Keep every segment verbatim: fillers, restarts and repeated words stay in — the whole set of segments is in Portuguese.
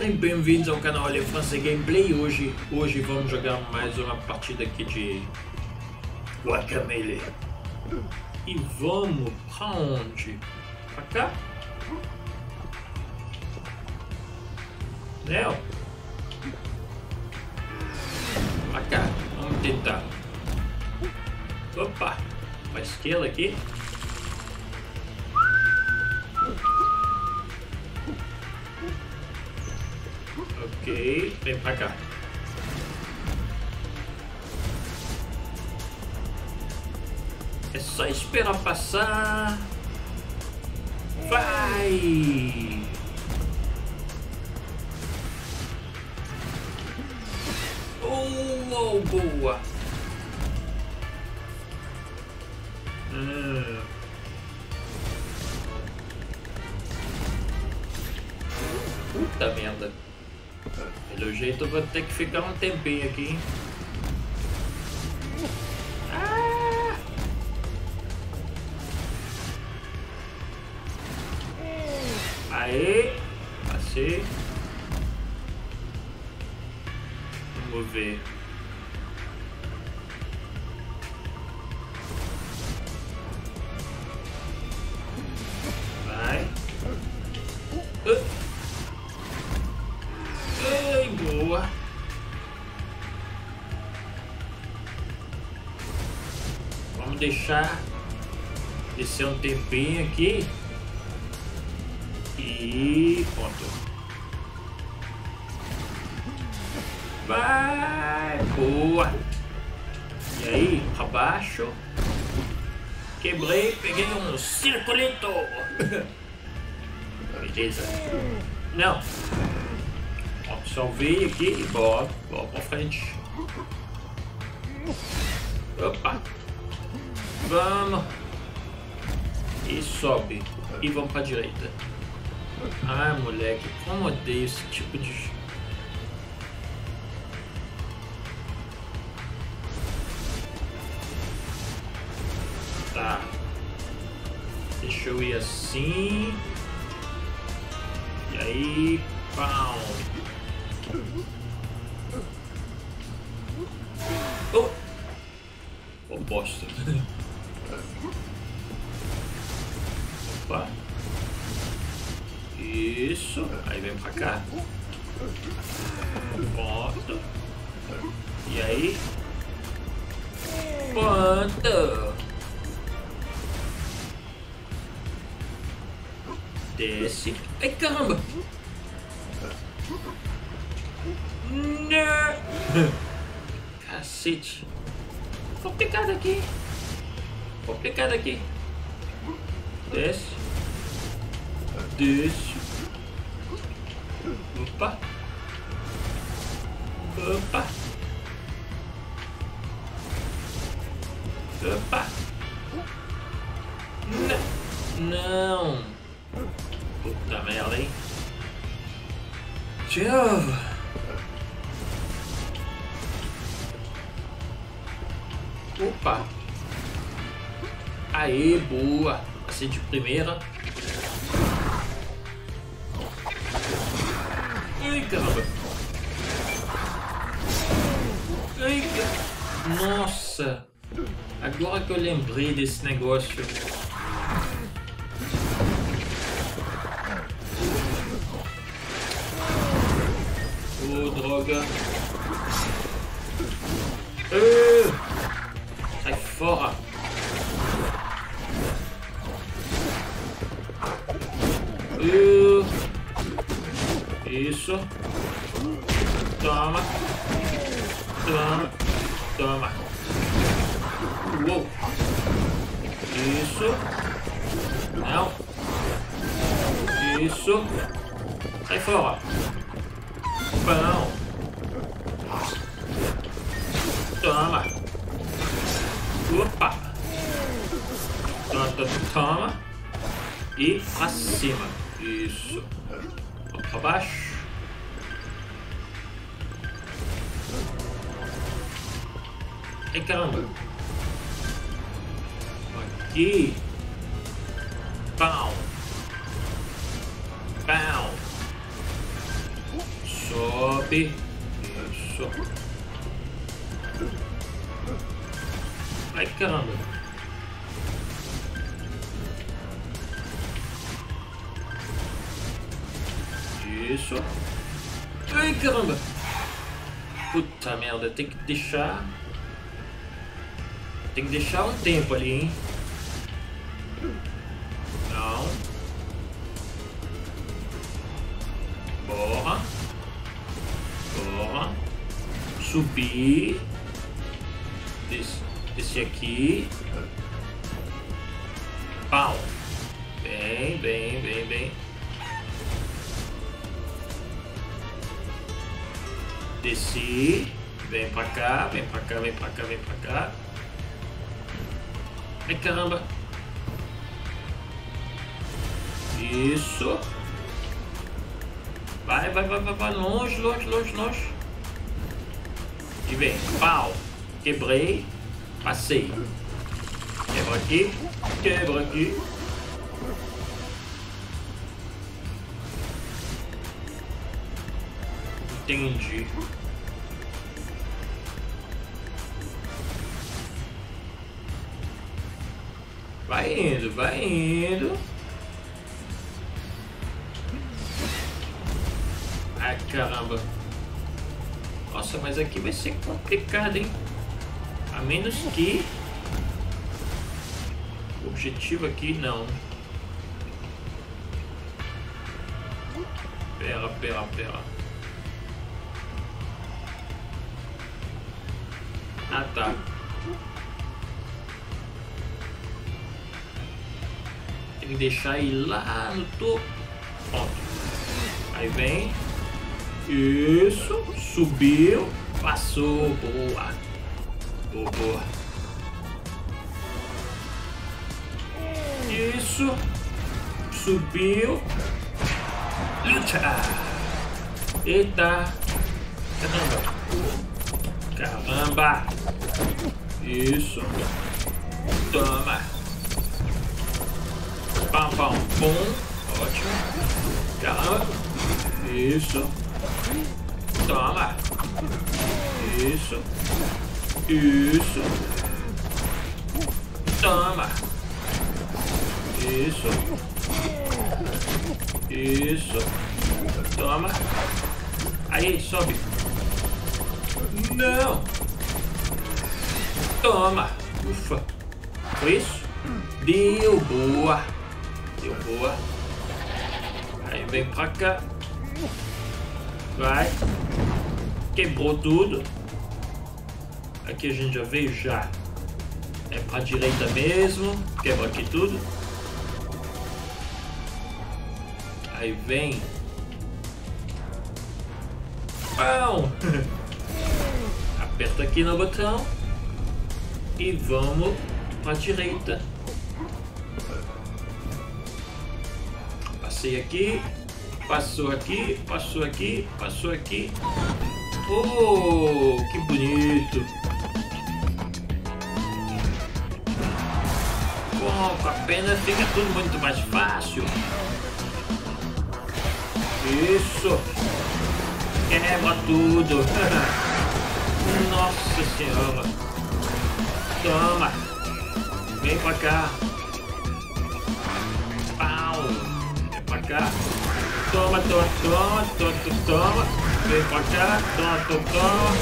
galera, e bem-vindos ao canal Elefância Gameplay. Hoje, hoje vamos jogar mais uma partida aqui de Guacamelee. E vamos pra onde? Pra cá? Não. Pra cá, vamos tentar. Opa, pra esquerda aqui. Ok, vem pra cá. É só esperar passar. Vai! Oh, oh boa! Hum. Puta merda. Pelo jeito eu vou ter que ficar um tempinho aqui, hein? Ah! Aê! Passei. Vamos ver. Vai. Uh. Boa. Vamos deixar descer um tempinho aqui. E pronto. Vai. Boa. E aí, abaixo. Quebrei, peguei um circulito. Beleza. Não. Salvei aqui e bora, bora pra frente. Opa! Vamos! E sobe. E vamos pra direita. Ai, moleque, como odeio esse tipo de... Tá. Deixa eu ir assim. E aí... Pau! Oh! Oh, bosta! Opa! Isso! Aí vem pra cá. Pronto! E aí? Pronto! Desce! Ai, caramba! Não! Cacete! Complicado aqui! Complicado aqui! Desce! Desce! Opa! Opa! Opa! Não! Não! Puta merda, hein? Tchau! Opa! Aê, boa! Passei de primeira. Ai, caramba! Ai, car... Nossa! Agora que eu lembrei desse negócio. Oh, droga! Uh! Sai fora! Uh, isso! Toma! Toma! Toma! Uou! Isso! Não! Isso! Sai fora! Pão! Toma! Opa! Toma, toma, toma. E pra cima. Isso. Vamos pra baixo. Ai, caramba. Aqui. Pau. Pau. P. Isso. Ai, caramba. Isso. Ai, caramba. Puta merda, tem que deixar... Tem que deixar um tempo ali, hein? Não. Porra. Porra. Subir. Esse, esse aqui. Pau. Bem, bem, bem, bem. Desci. Vem pra cá, vem pra cá, vem pra cá, vem pra cá. Ai, caramba. Isso. Vai, vai, vai, vai, vai. Longe, longe, longe, longe. E vem. Pau. Quebrei. Passei. Quebra aqui. Quebra aqui. Entendi. Vai indo, vai indo. Ai, caramba. Nossa, mas aqui vai ser complicado, hein? A menos que... O objetivo aqui, não. Pera, pera, pera. Ah, tá. Tem que deixar ir lá no topo. Pronto. Aí vem. Isso. Subiu. Passou. Boa. Boa, boa. Isso. Subiu. Luta. Eita. Caramba. Caramba. Isso. Toma. Pam, pam, pum. Ótimo. Caramba. Isso. Toma. Isso. Isso. Toma. Isso. Isso. Toma. Aí, sobe. Não. Toma. Ufa. Foi isso? Deu boa. Deu boa. Aí vem pra cá. Vai. Quebrou tudo. Aqui a gente já veio já. É pra direita mesmo. Quebra aqui tudo. Aí vem. Pão. Aperta aqui no botão. E vamos pra direita. Passei aqui. Passou aqui. Passou aqui. Passou aqui. Oh, que bonito. Bom, com a pena fica tudo muito mais fácil. Isso. Quebra tudo. Nossa senhora. Toma. Vem pra cá. Pau. Vem pra cá. Toma, toma, toma, toma, toma. Vem pra cá. Toma, toma, toma.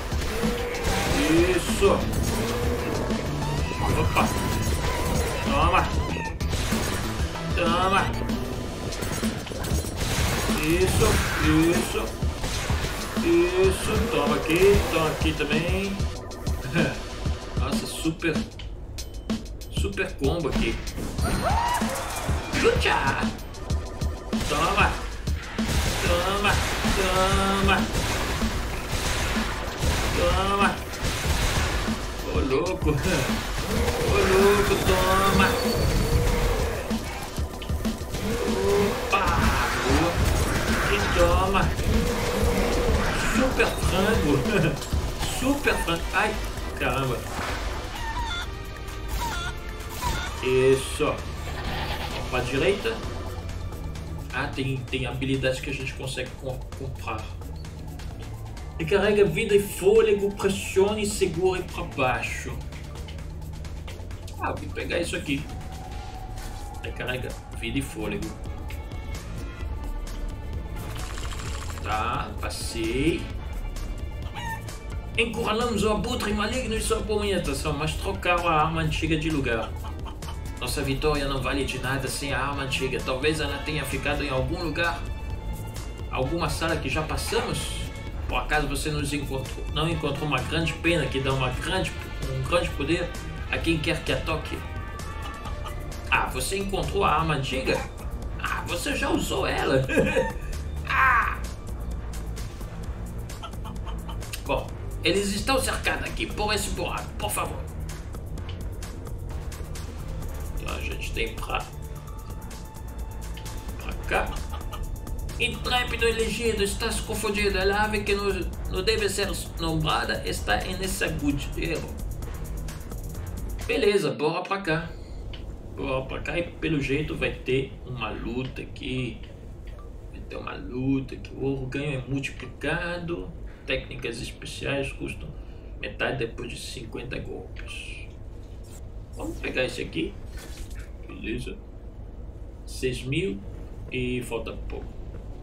Isso. Opa. Toma. Toma. Isso, isso. Isso. Toma aqui, toma aqui também. Nossa, super. Super combo aqui. Luta! Toma! Toma! Toma! Toma! Ô louco! Ô louco, toma! Opa! Boa! E toma! Super frango! Super frango! Ai! Caramba! Isso! Vamos para a direita. Ah, tem, tem habilidades que a gente consegue comp comprar. Recarrega vida e fôlego, pressione e segure para baixo. Ah, vou pegar isso aqui. Recarrega vida e fôlego. Tá, passei. Encurralamos o abutre maligno e sua movimentação, mas trocaram a arma antiga de lugar. Nossa vitória não vale de nada sem a arma antiga. Talvez ela tenha ficado em algum lugar. Alguma sala que já passamos? Por acaso você nos encontrou, não encontrou uma grande pena que dá uma grande, um grande poder a quem quer que a toque? Ah, você encontrou a arma antiga? Ah, você já usou ela. Ah! Bom, eles estão cercados aqui por esse buraco, por favor. Então a gente tem pra, pra cá. Intrépido elegido, estás confundido. A ave que não, não deve ser nombrada está nesse agudeiro. Beleza, bora pra cá. Bora pra cá e pelo jeito vai ter uma luta aqui. Vai ter uma luta aqui. O ganho é multiplicado. Técnicas especiais custam metade depois de cinquenta golpes. Vamos pegar esse aqui. Beleza. seis mil e falta pouco.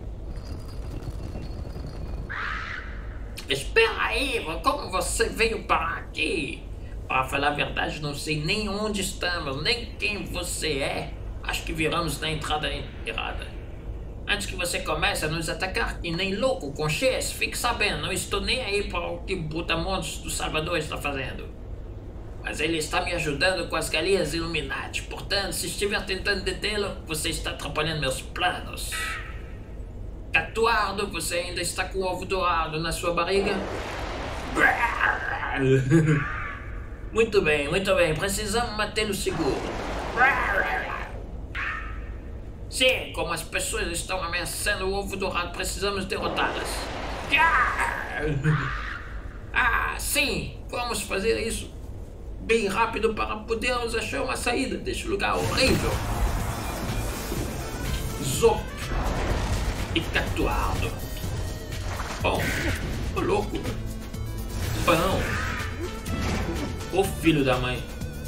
Espera aí, como você veio parar aqui? Para falar a verdade, não sei nem onde estamos, nem quem você é. Acho que viramos na entrada errada. Antes que você comece a nos atacar, e nem louco com X, fique sabendo, não estou nem aí para o que Brutamontes do Salvador está fazendo. Mas ele está me ajudando com as galinhas Illuminati, portanto, se estiver tentando detê-lo, você está atrapalhando meus planos. Catuardo, você ainda está com o ovo dourado na sua barriga? Muito bem, muito bem, precisamos mantê-lo seguro. Sim, como as pessoas estão ameaçando o ovo dourado, precisamos derrotá-las. Ah, sim, vamos fazer isso bem rápido para podermos achar uma saída deste lugar horrível. Zop e Catuardo. Bom, ô louco. Pão. Ô filho da mãe.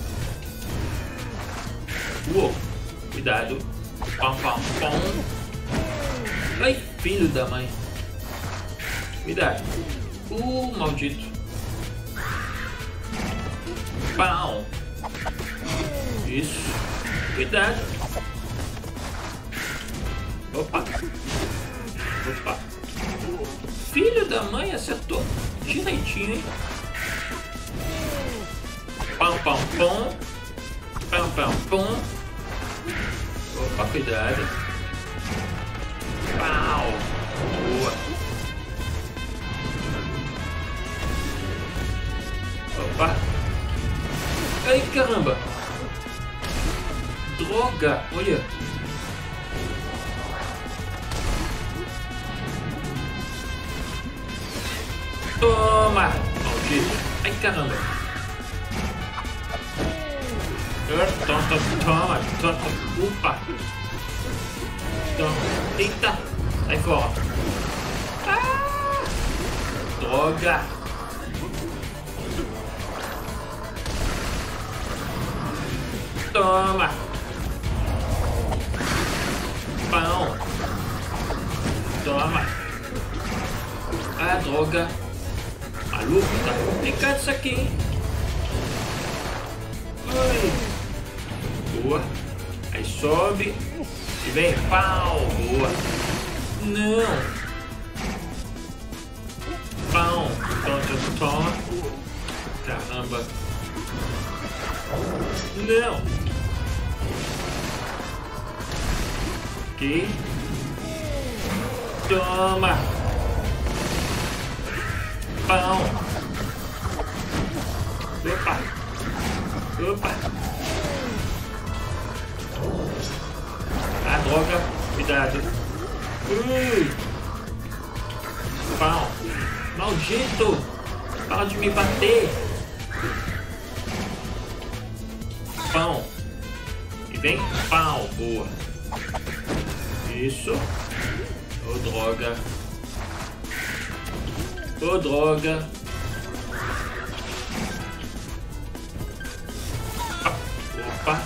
Uou, cuidado. Pão, pão, pão. Ai, filho da mãe. Cuidado. Uh, maldito. Pão. Isso. Cuidado. Opa. Opa. Filho da mãe acertou direitinho, hein? Pão, pão, pão. Pão, pão, pão. Opa, cuidado. Pau. Boa. Opa. Ai, caramba. Droga. Olha. Toma. Maldito. Ai, caramba. Toma, toma, toma. Opa. Toma. Eita. Sai fora. Ah. Droga. Toma. Pão. Toma. Ah, droga. Maluco, tá complicado isso aqui, hein? Oi. Boa. Aí sobe. E vem. Pau. Boa. Não. Pão. Toma, toma, toma. Caramba. Não. Ok. Toma. Pão. Opa. Opa. Ah, droga. Cuidado. Ui. Pão. Maldito. Para de me bater. Pão. E vem. Pau. Boa. Isso. Oh, droga. Ô, oh, droga. Opa.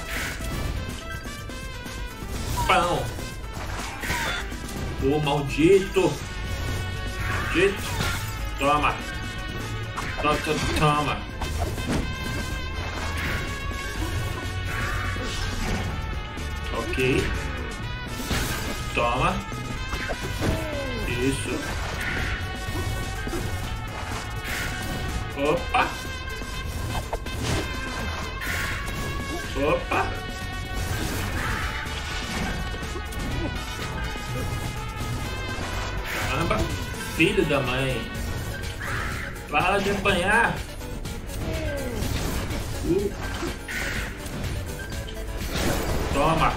Pão. Ô, oh, maldito. Maldito. Toma. Toma, toma. Ok. Toma. Isso. Opa. Opa. Caramba. Filho da mãe. Para de apanhar. Uh. Toma.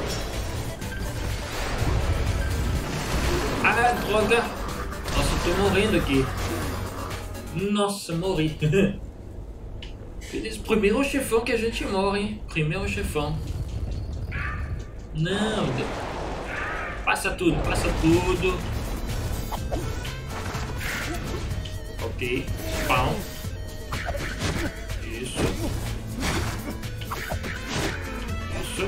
Ah, droga. Nossa, eu tô morrendo aqui. Nossa, morri. Beleza, primeiro chefão que a gente morre, hein? Primeiro chefão. Não. Passa tudo, passa tudo. Ok. Pão. Isso. Isso.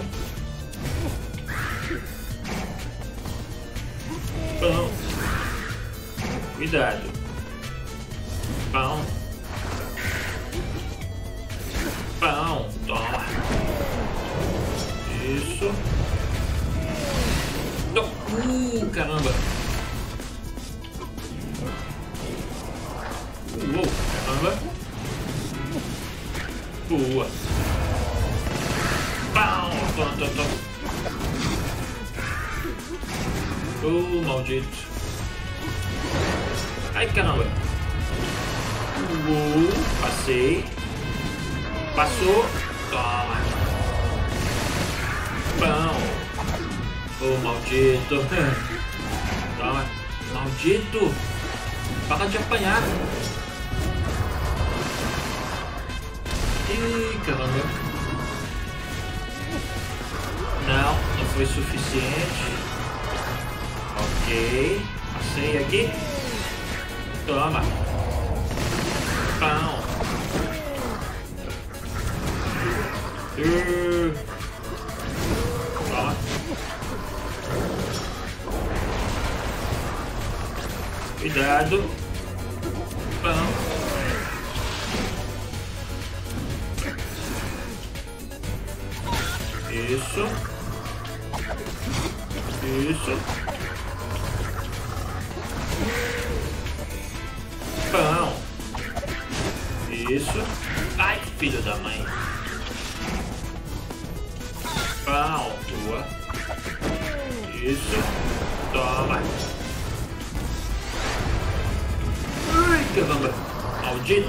Pão. Cuidado. Pão. Pão. Toma. Isso. Uh, caramba. Uou, caramba. Boa. Pão. Toma, toma, toma. Oh, maldito. Ai, caramba. Uou, passei. Passou. Toma. Pão. Oh, maldito. Toma. Maldito. Para de apanhar. Ih, caramba. Não, não foi suficiente. Ok. Passei aqui. Toma. Pão. Uh. Toma. Cuidado. Pão. Isso. Isso. Pão. Isso. Ai, filho da mãe. Pão. Boa. Isso. Toma. Ai, caramba. Maldito.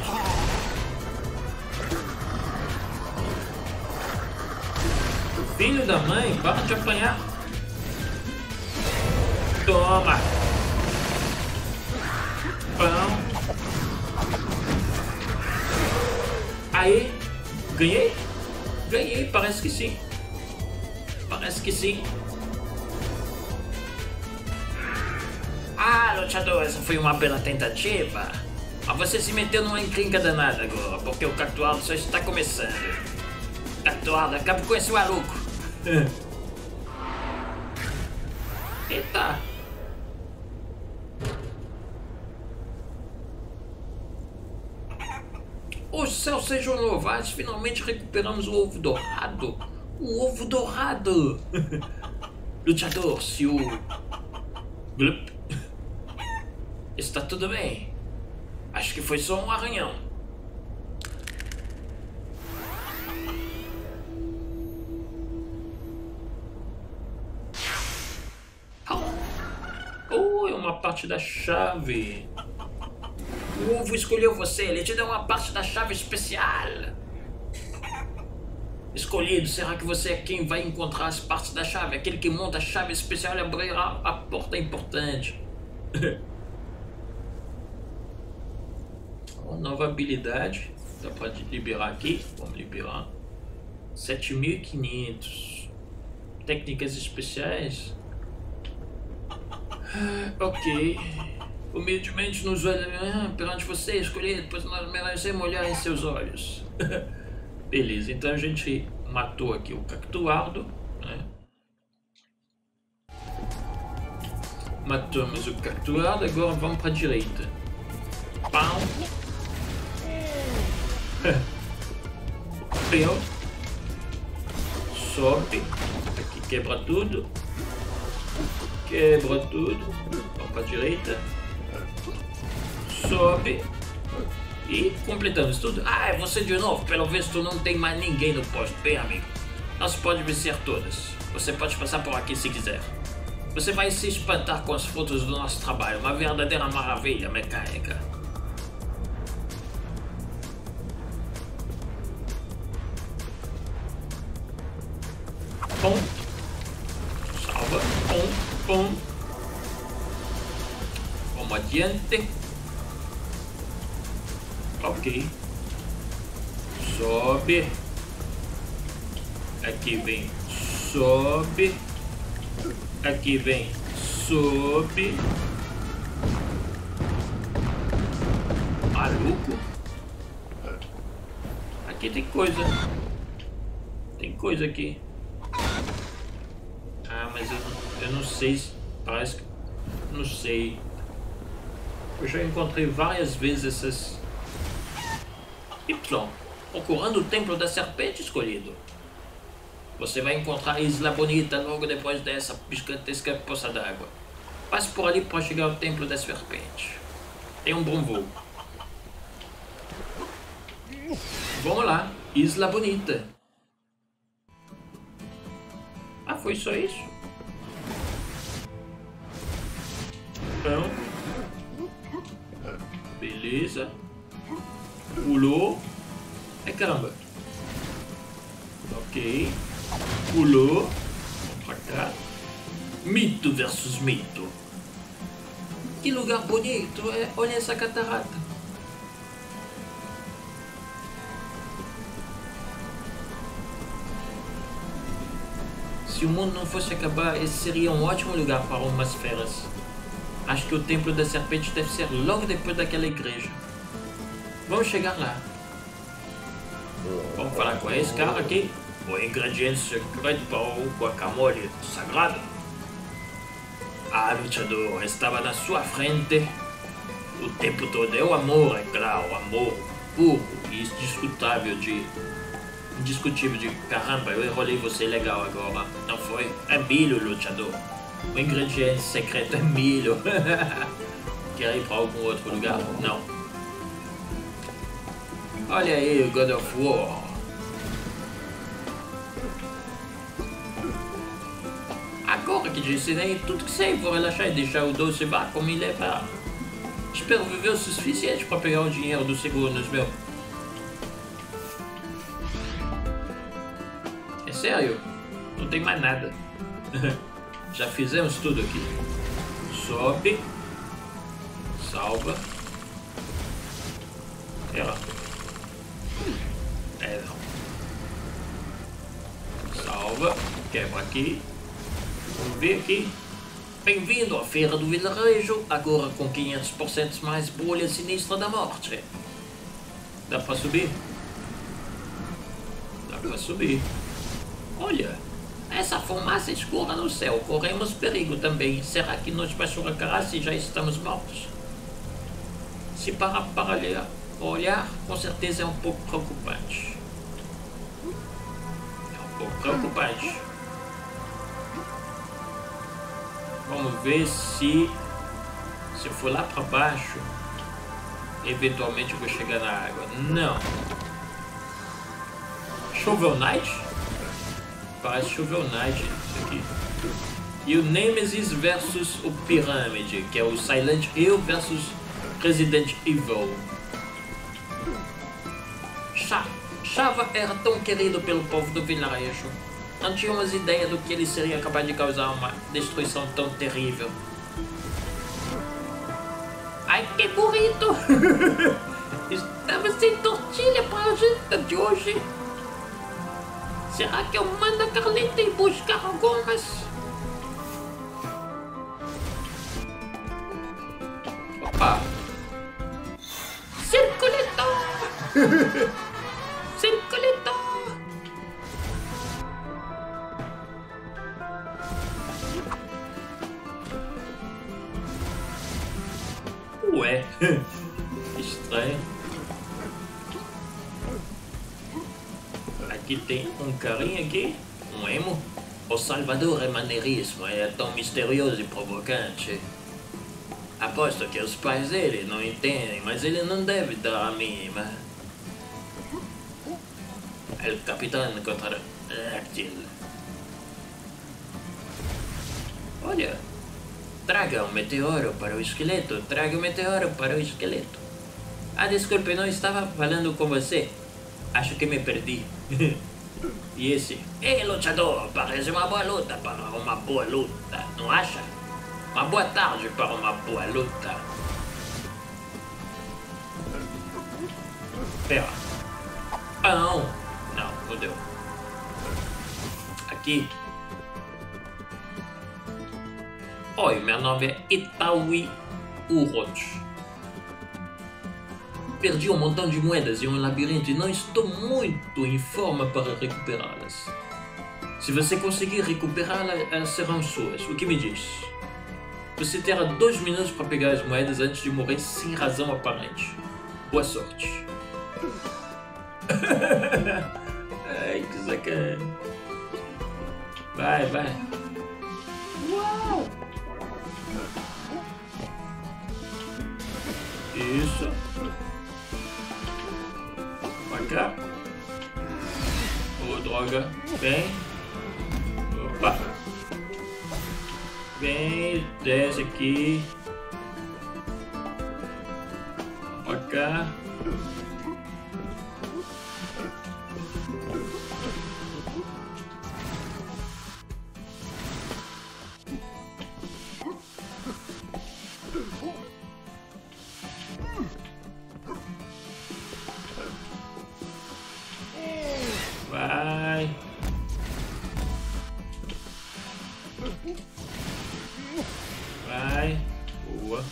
Filho da mãe, para de apanhar. Toma. Pão. Aí. Ganhei? Ganhei, parece que sim. Parece que sim. Ah, luteador, essa foi uma bela tentativa. Mas você se meteu numa encrenca danada agora, porque o Cactuado só está começando. Cactuado, acaba com esse maluco. Eita. Os céus sejam louvados, finalmente recuperamos o ovo dourado. O ovo dourado. Luteador, se o... Glup. Está tudo bem. Acho que foi só um arranhão. Oh, é uma parte da chave. O ovo escolheu você, ele te deu uma parte da chave especial. Escolhido, será que você é quem vai encontrar as partes da chave? Aquele que monta a chave especial e abrirá a porta importante. Uma nova habilidade. Dá pra liberar aqui. Vamos liberar. sete mil e quinhentos. Técnicas especiais. Ok. Humildemente nos olhos ah, perante você, escolhido, pois nós merecemos olhar em seus olhos. Beleza, então a gente matou aqui o Cactuardo, né? Matamos o Cactuardo, agora vamos para a direita. Pau. Peu. Sobe. Aqui quebra tudo. Quebra tudo. Vamos para a direita. Sobe. E completamos tudo. Ah, é você de novo. Pelo visto não tem mais ninguém no posto. Bem, amigo. Nós podemos vencer todas. Você pode passar por aqui se quiser. Você vai se espantar com as fotos do nosso trabalho. Uma verdadeira maravilha mecânica. Pum. Salva. Pum. Pum. Vamos adiante. Ok. Sobe. Aqui vem. Sobe. Aqui vem. Sobe. Maluco. Aqui tem coisa. Tem coisa aqui. Ah, mas eu, eu não sei. Parece que... Não sei. Eu já encontrei várias vezes essas... Y. Procurando o Templo da Serpente Escolhido. Você vai encontrar a Isla Bonita logo depois dessa gigantesca poça d'água. Passe por ali para chegar ao Templo da Serpente. Tem um bom voo. Vamos lá. Isla Bonita. Ah, foi só isso? Então... Beleza. Pulou. É caramba. Ok. Pulou. Vamos pra cá. Mito versus mito. Que lugar bonito. É, olha essa catarata. Se o mundo não fosse acabar, esse seria um ótimo lugar para umas férias. Acho que o Templo da Serpente deve ser logo depois daquela igreja. Vamos chegar lá. Vamos falar com esse cara aqui. O ingrediente secreto para o guacamole sagrado. Ah, lutador, estava na sua frente o tempo todo. É o amor, é claro, o amor puro e indiscutível de... Indiscutível de... Caramba, eu enrolei você legal agora. Não foi? É milho, lutador. O ingrediente secreto é milho. Quer ir para algum outro lugar? Não. Olha aí o God of War. Agora que te ensinei tudo que sei, vou relaxar e deixar o doce barco me levar. Espero viver o suficiente para pegar o dinheiro do seguro nos meus. É sério? Não tem mais nada. Já fizemos tudo aqui. Sobe. Salva. Ela. É, não. Salva. Quebra aqui. Vamos ver aqui. Bem-vindo à Feira do Vilarejo, agora com quinhentos por cento mais bolha sinistra da morte. Dá pra subir? Dá pra subir. Olha, essa fumaça escura no céu, corremos perigo também. Será que nos machucará se já estamos mortos? Se parar para olhar, olhar, com certeza é um pouco preocupante. É um pouco preocupante. Vamos ver se, se eu for lá para baixo, eventualmente eu vou chegar na água. Não. Shovel Knight? Parece Shovel Knight isso aqui. E o Nemesis versus o Pirâmide, que é o Silent Hill versus Resident Evil. Shava era tão querido pelo povo do vilarejo. Não tínhamos ideia do que ele seria capaz de causar uma destruição tão terrível. Ai, que bonito! Estamos sem tortilha para a janta de hoje. Será que eu mando a Carlita ir buscar algumas? Circulito! Ué, estranho. Aqui tem um carinha aqui, um emo. O Salvador é maneiríssimo, é tão misterioso e provocante. Aposto que os pais dele não entendem, mas ele não deve dar a mínima. El Capitão contra Reptil. Olha, traga um meteoro para o esqueleto, traga um meteoro para o esqueleto. Ah, desculpe, não estava falando com você. Acho que me perdi. E esse? Ei, lutador, parece uma boa luta para uma boa luta, não acha? Uma boa tarde para uma boa luta. Pera. Ah, não. Não, não deu. Aqui. Oi, meu nome é Itaúi Urot. Perdi um montão de moedas em um labirinto e não estou muito em forma para recuperá-las. Se você conseguir recuperá-las, elas serão suas. O que me diz? Você terá dois minutos para pegar as moedas antes de morrer sem razão aparente. Boa sorte. Ai, que sacana. Vai, vai. Uau! Isso. Pra cá. Oh, droga. Vem. Opa. Vem, desce aqui. Pra cá. Vai. Vai. Boa.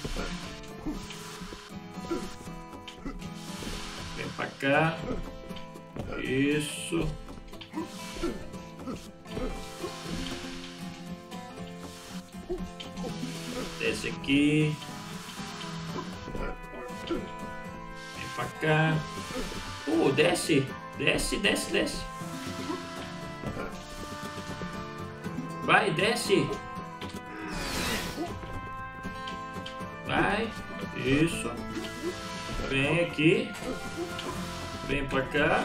Vem pra cá. Isso. Desce aqui. Vem pra cá. Uh, desce. Desce, desce, desce. Vai, desce. Vai. Isso. Vem aqui. Vem pra cá.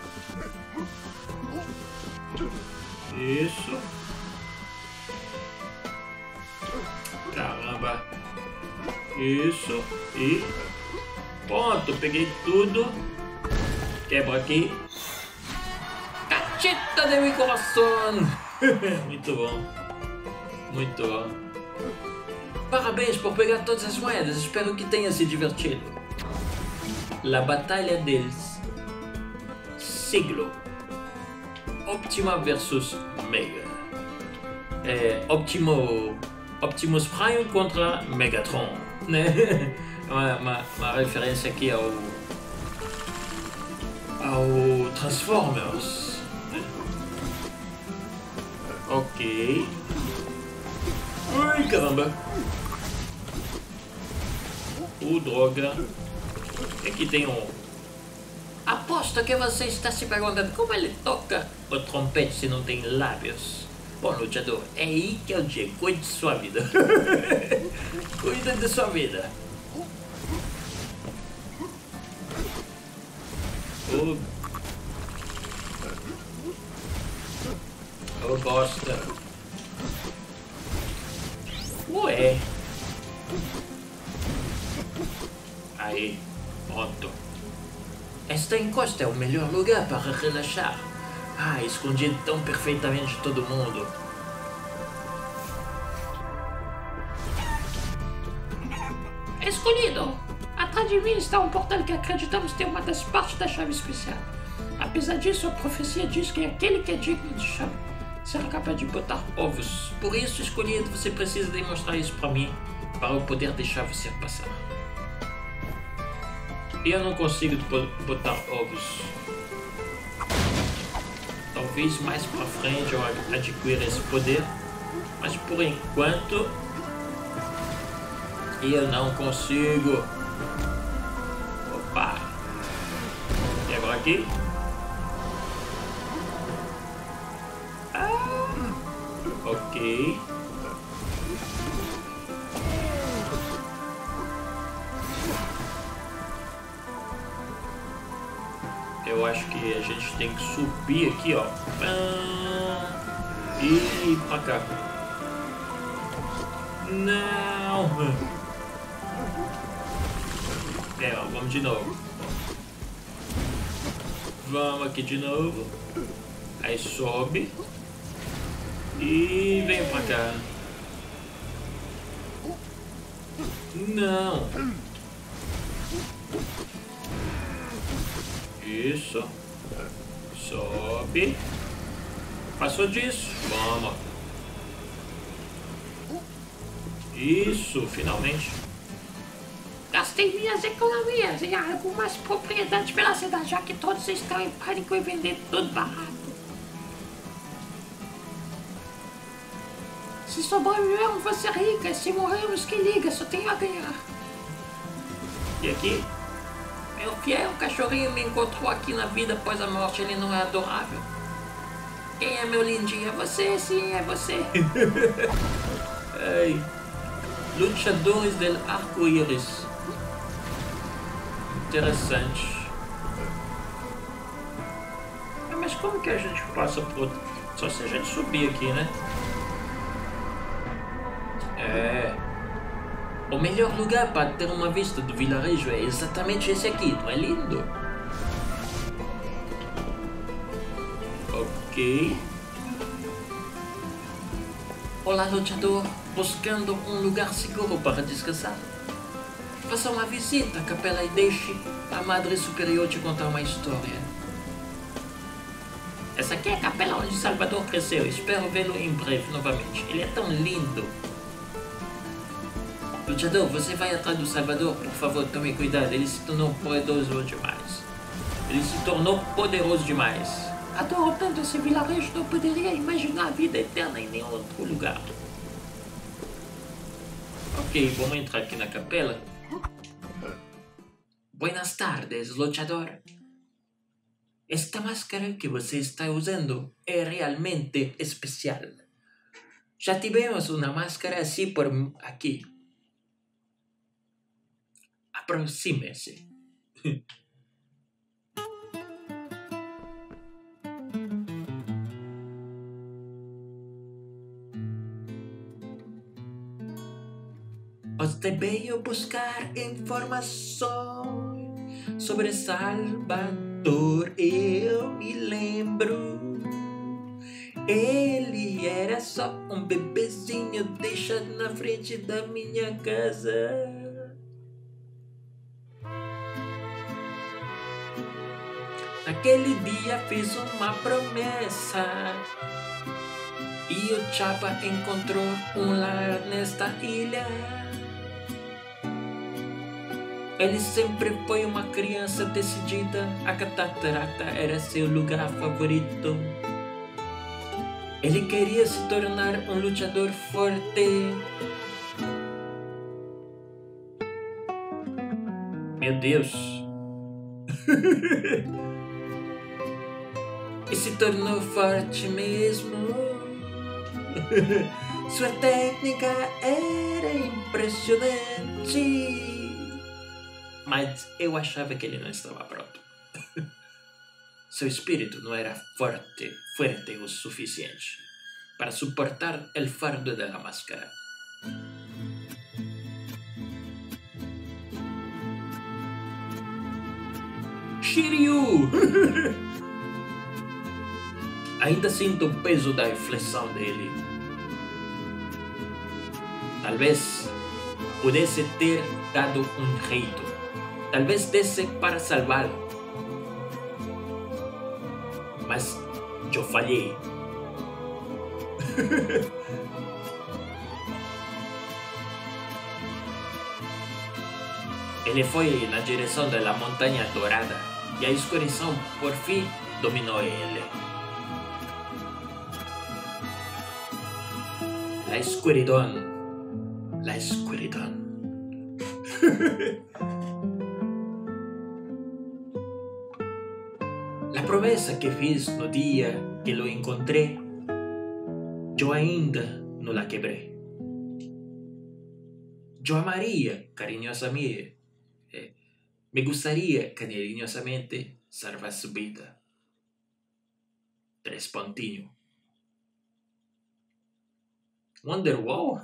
Isso. Caramba. Isso. E pronto, peguei tudo. Quebra aqui. Cacheta de meu coração. Muito bom. Muito bom. Parabéns por pegar todas as moedas. Espero que tenha se divertido. La batalha del siglo. Optima versus Mega. É, Optimo, Optimus Prime contra Megatron. Né? uma, uma, uma referência aqui ao, ao Transformers. Ok. Ai, caramba. Uh, droga. Aqui tem um... Aposto que você está se perguntando como ele toca o trompete se não tem lábios. Bom, lutador, é aí que eu digo. Cuide de sua vida. Cuide de sua vida. Oh, oh bosta. Ué. Aí, pronto. Esta encosta é o melhor lugar para relaxar. Ah, escondido tão perfeitamente de todo mundo. Escolhido! Atrás de mim está um portal que acreditamos ter uma das partes da chave especial. Apesar disso, a profecia diz que aquele que é digno de chave será capaz de botar ovos. Por isso, escolhido, você precisa demonstrar isso para mim, para eu poder deixar você passar. E eu não consigo botar ovos. Talvez mais pra frente eu adquira esse poder. Mas por enquanto eu não consigo. Opa! E agora aqui? Ah, ok. Eu acho que a gente tem que subir aqui, ó. E pra cá. Não! É, ó, vamos de novo. Vamos aqui de novo. Aí sobe. E vem pra cá. Não! Isso. Sobe. Passou disso. Vamos. Isso, finalmente. Gastei minhas economias em algumas propriedades pela cidade, já que todos estão em pânico e vendendo tudo barato. Se sobrevivermos, você é rica. Se morrermos, que liga, só tenho a ganhar. E aqui? Meu fiel cachorrinho me encontrou aqui na vida após a morte, ele não é adorável. Quem é meu lindinho? É você, sim, é você. Ai. Luchadores del Arco-Íris. Interessante. Mas como que a gente passa por... Só se a gente subir aqui, né? É... O melhor lugar para ter uma vista do vilarejo é exatamente esse aqui, não é lindo? Ok. Olá, luchador. Buscando um lugar seguro para descansar? Faça uma visita à capela e deixe a Madre Superior te contar uma história. Essa aqui é a capela onde Salvador cresceu. Espero vê-lo em breve novamente. Ele é tão lindo. Luchador, você vai atrás do Salvador? Por favor, tome cuidado. Ele se tornou poderoso demais. Ele se tornou poderoso demais. Adoro tanto esse vilarejo, não poderia imaginar a vida eterna em nenhum outro lugar. Ok, vamos entrar aqui na capela. Buenas tardes, luchador. Esta máscara que você está usando é realmente especial. Já tivemos uma máscara assim por aqui. Aproxime-se. Você veio buscar informações sobre Salvador, eu me lembro. Ele era só um bebezinho deixado na frente da minha casa. Naquele dia fiz uma promessa e o Chapa encontrou um lar nesta ilha. Ele sempre foi uma criança decidida, a catarata era seu lugar favorito. Ele queria se tornar um lutador forte. Meu Deus! E se tornou forte mesmo. Sua técnica era impressionante. Mas eu achava que ele não estava pronto. Seu espírito não era forte, forte o suficiente para suportar o fardo da máscara. Shiryu! Ainda sinto o peso da inflexão dele. Talvez pudesse ter dado um jeito. Talvez desse para salvá-lo. Mas eu falhei. Ele foi na direção da Montanha Dourada e a escuridão, por fim, dominou ele. La escuridão. La escuridão. A promessa que fiz no dia que lo encontrei, eu ainda não la quebrei. Eu amaria carinhosamente, eh, me gostaria carinhosamente salvar sua vida. Três pontinhos. Wonderwall?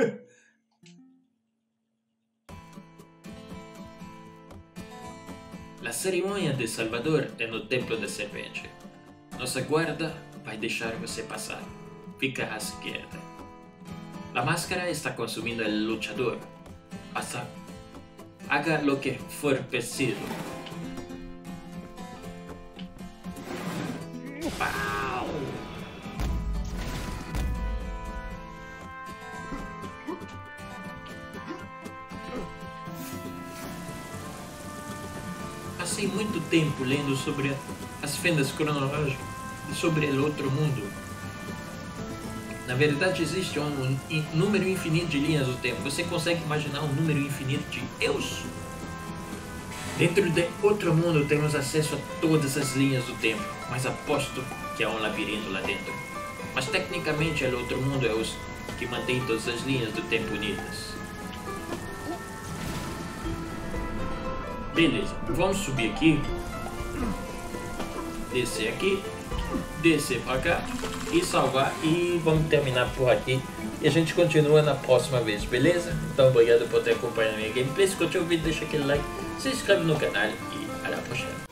A cerimônia de Salvador é no Templo da Serpente. Nossa guarda vai deixar você passar. Fica à esquerda. A máscara está consumindo o lutador. Passa. Haga lo que for preciso. Pau! Passei muito tempo lendo sobre as fendas cronológicas e sobre o outro mundo. Na verdade, existe um número infinito de linhas do tempo. Você consegue imaginar um número infinito de eus? Dentro de outro mundo temos acesso a todas as linhas do tempo, mas aposto que há um labirinto lá dentro. Mas tecnicamente o outro mundo é os que mantém todas as linhas do tempo unidas. Beleza, vamos subir aqui, descer aqui, descer pra cá e salvar, e vamos terminar por aqui e a gente continua na próxima vez, beleza? Então obrigado por ter acompanhado a minha gameplay. Se curtiu o vídeo, deixa aquele like, se inscreve no canal e até a próxima.